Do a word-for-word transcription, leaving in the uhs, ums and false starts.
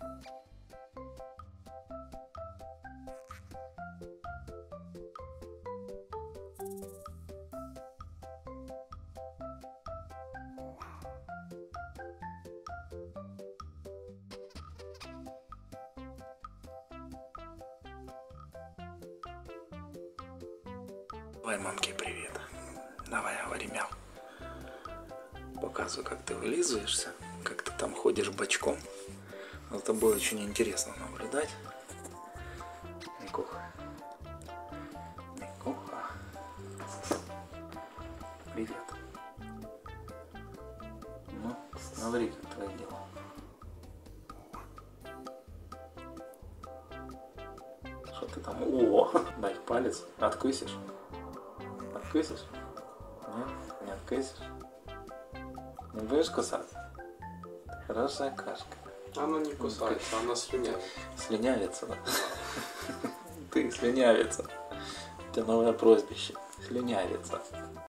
Давай мамке привет. Давай, говори мяу. Показываю, как ты вылизываешься, как ты там ходишь бочком. За тобой очень интересно наблюдать. Никуха. Никуха. Привет. Ну, говори, как твои дела. Что ты там? О, дай палец. Откусишь? Откусишь? Нет? Не откусишь? Не будешь кусать? Хорошая кашка. Она не кусается, она слюнявит. Слюнявится, да? Ты слюнявица. У тебя новое прозвище. Слюнявица.